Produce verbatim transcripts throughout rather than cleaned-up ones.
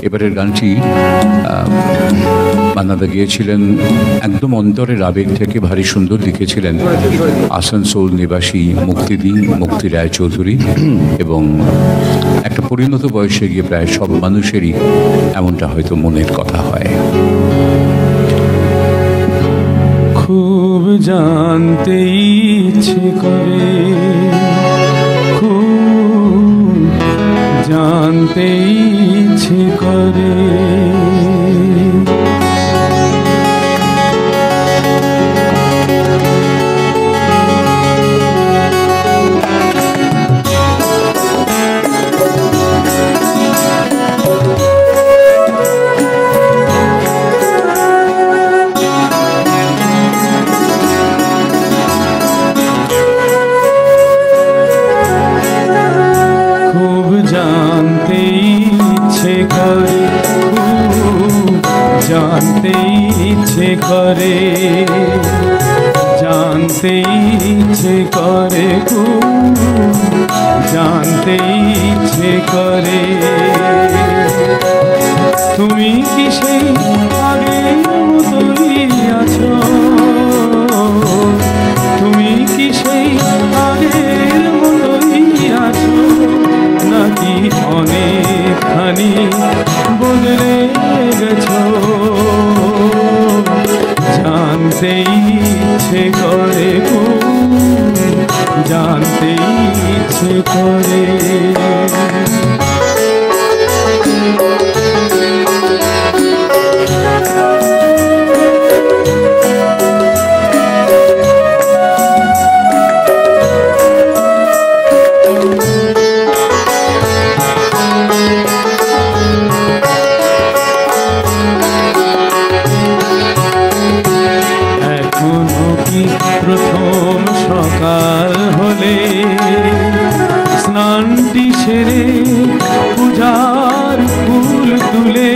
এবারের গানটি মান্নাদা গিয়েছিলেন একদম অন্তরের আবেগ থেকে, ভারী সুন্দর লিখেছিলেন আসানসোল নিবাসী মুক্তিদি মুক্তি রায়চৌধুরী। এবং একটা পরিণত বয়সে গিয়ে প্রায় সব মানুষেরই এমনটা হয়তো মনের কথা হয়। খুব জানতে ইচ্ছে করে, খুব জানতে ইচ্ছে করে, জানতে ইচ্ছে করে, জানতে ইচ্ছে করে, খুব জানতে ইচ্ছে করে। তুমি কি সেই আগের মতোই আছো? তুমি কি সেই আগের মতোই আছো, নাকি অনেকখানি বদলে গেছো? জানতে ইচ্ছে করে, খুব জানতে ইচ্ছে করে। প্রথম সকাল হলে স্নানটি সেরে পূজার ফুল তুলে,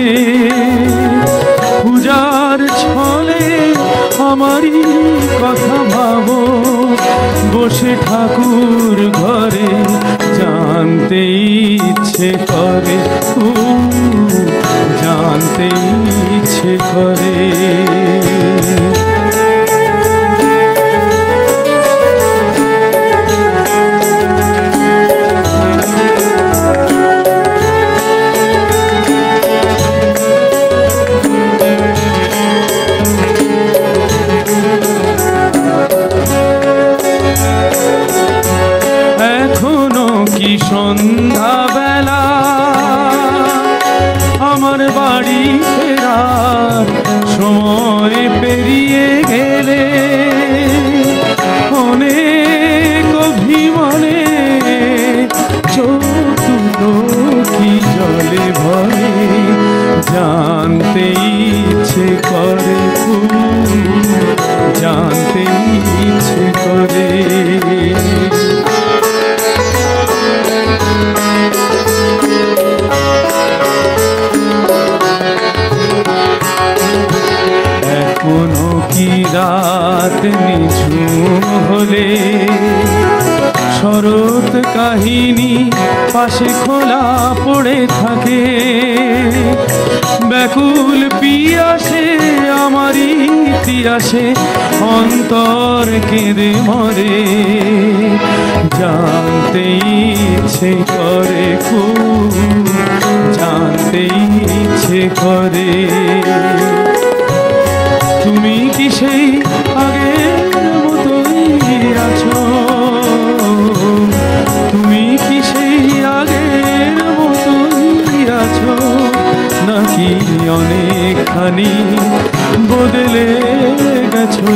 পূজার ছলে আমারই কথা ভাবো বসে ঠাকুর ঘরে। জানতে ইচ্ছে করে, জানতে ইচ্ছে করে। সন্ধ্যাবেলা আমার বাড়ি ফেরার সময় পেরিয়ে গেলে, অনেক অভিমানে চোখ দুটো কি জলে ভরে। জানতে ইচ্ছে করে, খুব জানতে ইচ্ছে করে। কোনো কি রাত নিঝুম হলে শরৎ কাহিনী পাশে খোলা পড়ে থাকে, ব্যাকুল পিয়াসে আমারই ইতিহাসে অন্তর কেঁদে মরে। জানতে ইচ্ছে করে, খুব জানতে ইচ্ছে করে। তুমি কি সেই আগের মতোই আছো? তুমি কি সেই আগের মতোই আছো, নাকি অনেকখানি বদলে গেছো?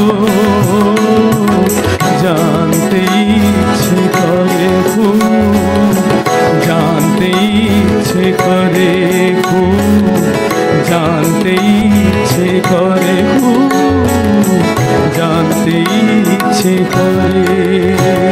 জানতে ইচ্ছে করে, খুব জানতে ইচ্ছে করে, খুব জানতে ইচ্ছে করে, খুব জানতে ইচ্ছে করে।